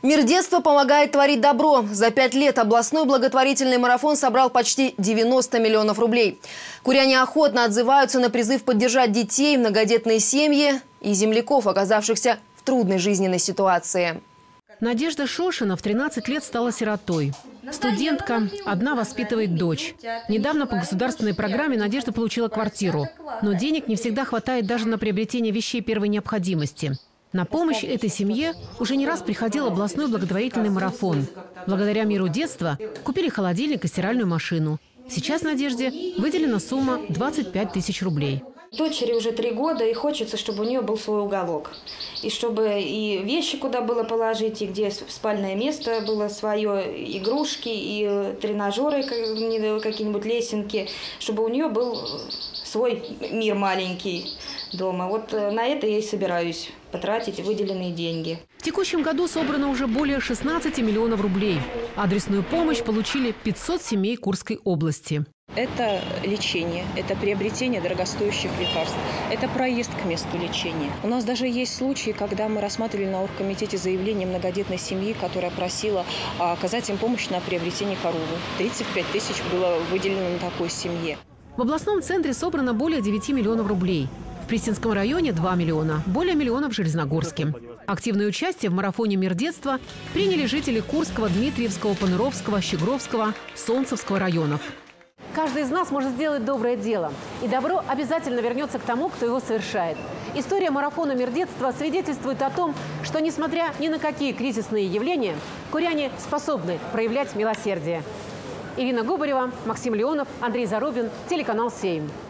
Мир детства помогает творить добро. За 5 лет областной благотворительный марафон собрал почти 90 миллионов рублей. Куряне охотно отзываются на призыв поддержать детей, многодетные семьи и земляков, оказавшихся в трудной жизненной ситуации. Надежда Шошина в 13 лет стала сиротой. Студентка, одна воспитывает дочь. Недавно по государственной программе Надежда получила квартиру. Но денег не всегда хватает даже на приобретение вещей первой необходимости. На помощь этой семье уже не раз приходил областной благотворительный марафон. Благодаря миру детства купили холодильник и стиральную машину. Сейчас Надежде выделена сумма 25 тысяч рублей. Дочери уже 3 года, и хочется, чтобы у нее был свой уголок. И чтобы и вещи куда было положить, и где спальное место было свое, игрушки, и тренажеры, какие-нибудь лесенки, чтобы у нее был свой мир маленький дома. Вот на это я и собираюсь потратить выделенные деньги. В текущем году собрано уже более 16 миллионов рублей. Адресную помощь получили 500 семей Курской области. Это лечение, это приобретение дорогостоящих лекарств, это проезд к месту лечения. У нас даже есть случаи, когда мы рассматривали на оргкомитете заявление многодетной семьи, которая просила оказать им помощь на приобретение коровы. 35 тысяч было выделено на такой семье. В областном центре собрано более 9 миллионов рублей. В Пресинском районе 2 миллиона, более миллиона в Железногорске. Активное участие в марафоне «Мир детства» приняли жители Курского, Дмитриевского, Паныровского, Щегровского, Солнцевского районов. Каждый из нас может сделать доброе дело. И добро обязательно вернется к тому, кто его совершает. История марафона «Мир детства» свидетельствует о том, что, несмотря ни на какие кризисные явления, куряне способны проявлять милосердие. Ирина Губарева, Максим Леонов, Андрей Зарубин, телеканал «Сейм».